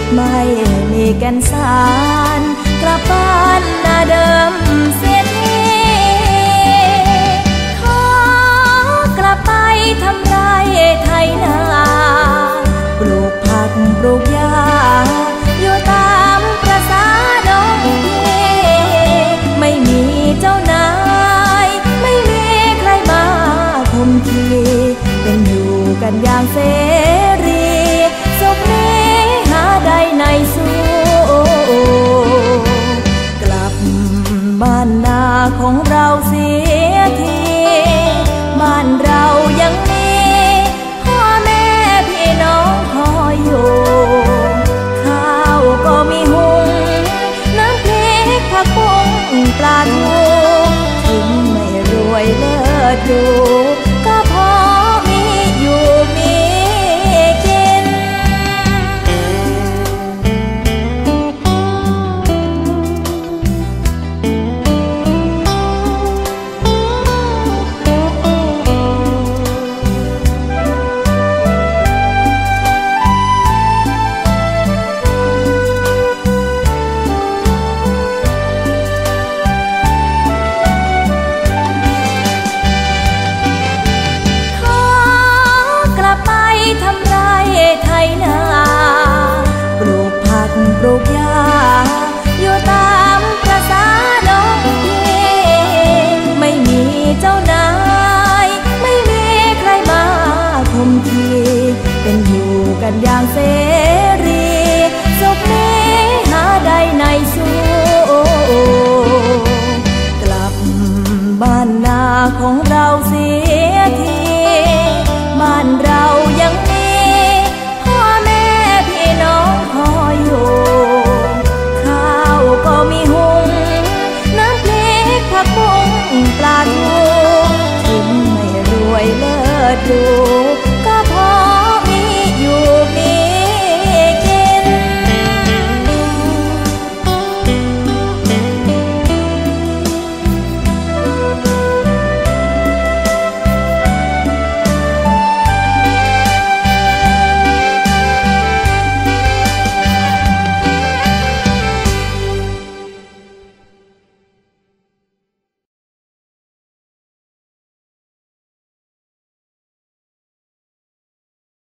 ไม่มีแก่นสารกลับบ้านนาเดิมเสียทีขอกลับไปทำไรไถนาปลูกผักปลูกหญ้าอยู่ตามประสาดงไม่มีเจ้านายไม่มีใครมาคุมทีเป็นอยู่กันอย่างเสรีสุขนี้หาได้ในสู้กลับบ้านนาของเราสิ